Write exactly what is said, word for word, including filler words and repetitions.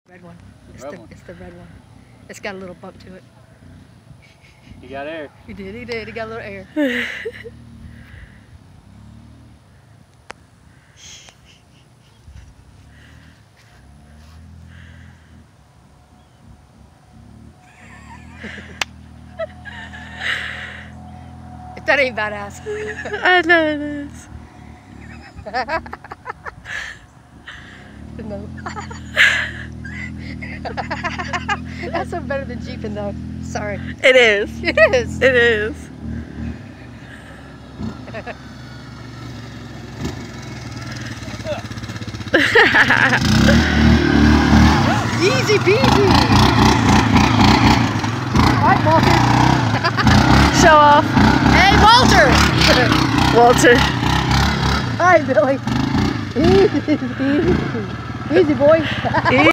Red one. It's Red the one. it's the red one. It's got a little bump to it. He got air. He did, he did. He got a little air. If that ain't badass. I know it is. No. That's so better than Jeeping though. Sorry. It is. It is. It is. Easy peasy. Alright, Walter. Show off. Hey, Walter. Walter. Alright, Billy. Easy, easy, easy boy.